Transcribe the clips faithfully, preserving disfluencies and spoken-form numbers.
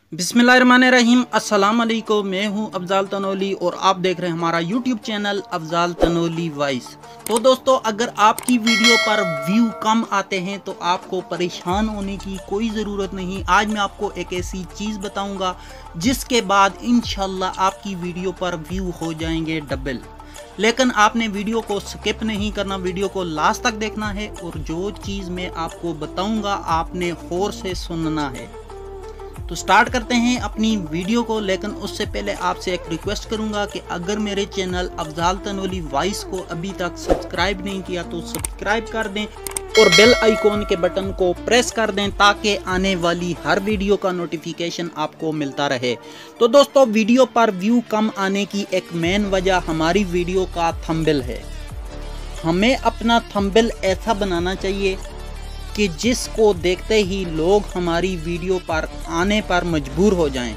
बिस्मिल्लाहिर्रहमानिर्रहीम। अस्सलाम वालेकुम। मैं हूं अफजाल तनोली और आप देख रहे हैं हमारा YouTube channel Afzal Tanoli voice. तो दोस्तों, अगर आपकी वीडियो पर व्यू कम आते हैं तो आपको परेशान होने की कोई ज़रूरत नहीं। आज मैं आपको एक ऐसी चीज़ बताऊंगा जिसके बाद इंशाल्लाह आपकी वीडियो पर व्यू हो जाएंगे डबल। लेकिन आपने वीडियो को स्किप नहीं करना, वीडियो को लास्ट तक देखना है और जो चीज़ मैं आपको बताऊंगा आपने गौर से सुनना है। तो स्टार्ट करते हैं अपनी वीडियो को, लेकिन उससे पहले आपसे एक रिक्वेस्ट करूंगा कि अगर मेरे चैनल अफजाल तनोली वॉइस को अभी तक सब्सक्राइब नहीं किया तो सब्सक्राइब कर दें और बेल आइकॉन के बटन को प्रेस कर दें ताकि आने वाली हर वीडियो का नोटिफिकेशन आपको मिलता रहे। तो दोस्तों, वीडियो पर व्यू कम आने की एक मेन वजह हमारी वीडियो का थंबनेल है। हमें अपना थंबनेल ऐसा बनाना चाहिए कि जिसको देखते ही लोग हमारी वीडियो पर आने पर मजबूर हो जाएं।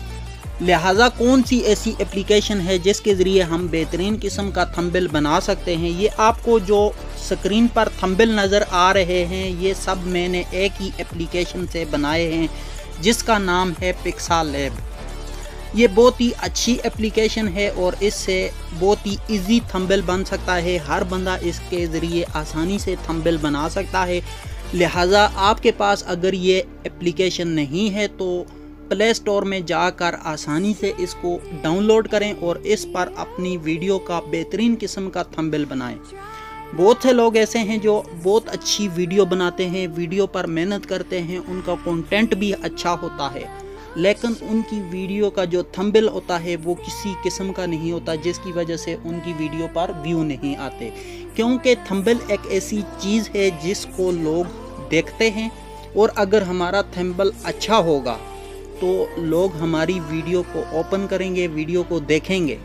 लिहाजा कौन सी ऐसी एप्लीकेशन है जिसके ज़रिए हम बेहतरीन किस्म का थंबनेल बना सकते हैं। ये आपको जो स्क्रीन पर थंबनेल नज़र आ रहे हैं ये सब मैंने एक ही एप्लीकेशन से बनाए हैं जिसका नाम है पिक्सालैब। ये बहुत ही अच्छी एप्लीकेशन है और इससे बहुत ही इजी थंबनेल बन सकता है। हर बंदा इसके ज़रिए आसानी से थंबनेल बना सकता है। लिहाजा आपके पास अगर ये एप्लीकेशन नहीं है तो प्ले स्टोर में जाकर आसानी से इसको डाउनलोड करें और इस पर अपनी वीडियो का बेहतरीन किस्म का थंबनेल बनाएं। बहुत से लोग ऐसे हैं जो बहुत अच्छी वीडियो बनाते हैं, वीडियो पर मेहनत करते हैं, उनका कंटेंट भी अच्छा होता है, लेकिन उनकी वीडियो का जो थंबनेल होता है वो किसी किस्म का नहीं होता, जिसकी वजह से उनकी वीडियो पर व्यू नहीं आते। क्योंकि थंबनेल एक ऐसी चीज़ है जिसको लोग देखते हैं और अगर हमारा थंबनेल अच्छा होगा तो लोग हमारी वीडियो को ओपन करेंगे, वीडियो को देखेंगे।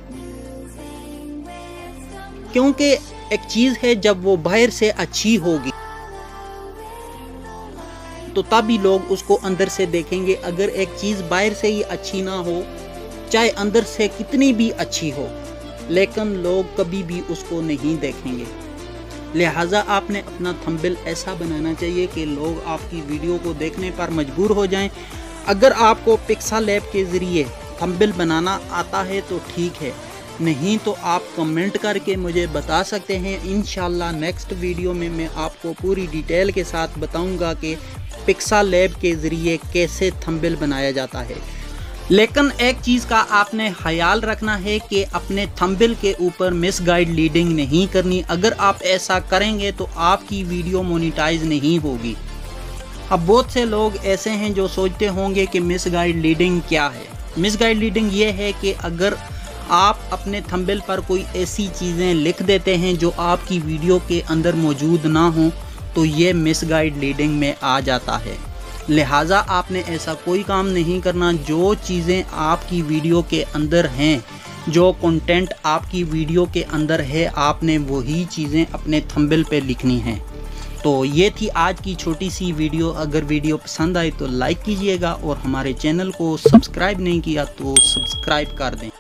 क्योंकि एक चीज़ है जब वो बाहर से अच्छी होगी तो तभी लोग उसको अंदर से देखेंगे। अगर एक चीज़ बाहर से ही अच्छी ना हो, चाहे अंदर से कितनी भी अच्छी हो, लेकिन लोग कभी भी उसको नहीं देखेंगे। लिहाजा आपने अपना थंबनेल ऐसा बनाना चाहिए कि लोग आपकी वीडियो को देखने पर मजबूर हो जाएं। अगर आपको पिक्सालैब के ज़रिए थंबनेल बनाना आता है तो ठीक है, नहीं तो आप कमेंट करके मुझे बता सकते हैं। इंशाल्लाह नेक्स्ट वीडियो में मैं आपको पूरी डिटेल के साथ बताऊंगा कि पिक्सालैब के ज़रिए कैसे थंबनेल बनाया जाता है। लेकिन एक चीज़ का आपने ख्याल रखना है कि अपने थंबनेल के ऊपर मिसगाइड लीडिंग नहीं करनी। अगर आप ऐसा करेंगे तो आपकी वीडियो मोनेटाइज नहीं होगी। अब बहुत से लोग ऐसे हैं जो सोचते होंगे कि मिसगाइड लीडिंग क्या है। मिसगाइड लीडिंग ये है कि अगर आप अपने थंबनेल पर कोई ऐसी चीज़ें लिख देते हैं जो आपकी वीडियो के अंदर मौजूद ना हो तो ये मिसगाइड लीडिंग में आ जाता है। लिहाजा आपने ऐसा कोई काम नहीं करना। जो चीज़ें आपकी वीडियो के अंदर हैं, जो कंटेंट आपकी वीडियो के अंदर है, आपने वही चीज़ें अपने थंबनेल पे लिखनी हैं। तो ये थी आज की छोटी सी वीडियो। अगर वीडियो पसंद आई तो लाइक कीजिएगा और हमारे चैनल को सब्सक्राइब नहीं किया तो सब्सक्राइब कर दें।